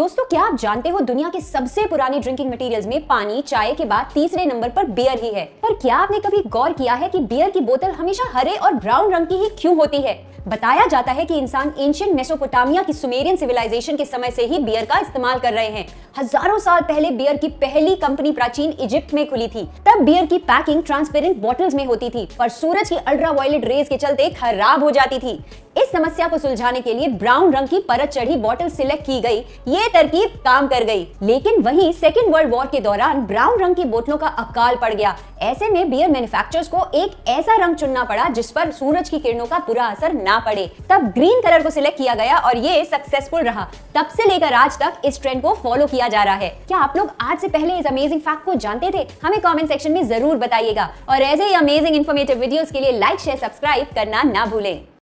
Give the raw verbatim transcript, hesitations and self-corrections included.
दोस्तों, क्या आप जानते हो दुनिया के सबसे पुरानी ड्रिंकिंग मटेरियल्स में पानी, चाय के बाद तीसरे नंबर पर बियर ही है। पर क्या आपने कभी गौर किया है कि बियर की बोतल हमेशा हरे और ब्राउन रंग की ही क्यों होती है? बताया जाता है कि इंसान एंशिएंट मेसोपोटामिया की सुमेरियन सिविलाइजेशन के समय से ही बियर का इस्तेमाल कर रहे हैं। हजारों साल पहले बियर की पहली कंपनी प्राचीन इजिप्ट में खुली थी। तब बियर की पैकिंग ट्रांसपेरेंट बॉटल्स में होती थी, पर सूरज की अल्ट्रावायलेट रेज के चलते खराब हो जाती थी। इस समस्या को सुलझाने के लिए ब्राउन रंग की परत चढ़ी बॉटल सिलेक्ट की गई। ये तरकीब काम कर गई, लेकिन वहीं सेकेंड वर्ल्ड वॉर के दौरान ब्राउन रंग की बोतलों का अकाल पड़ गया। ऐसे में बियर मैन्युफैक्चरर्स को एक ऐसा रंग चुनना पड़ा जिस पर सूरज की किरणों का बुरा असर ना पड़े। तब ग्रीन कलर को सिलेक्ट किया गया और ये सक्सेसफुल रहा। तब से लेकर आज तक इस ट्रेंड को फॉलो किया जा रहा है। क्या आप लोग आज से पहले इस अमेजिंग फैक्ट को जानते थे? हमें कमेंट सेक्शन में जरूर बताइएगा और ऐसे ही अमेजिंग इन्फॉर्मेटिव वीडियोस के लिए लाइक, शेयर, सब्सक्राइब करना ना भूलें।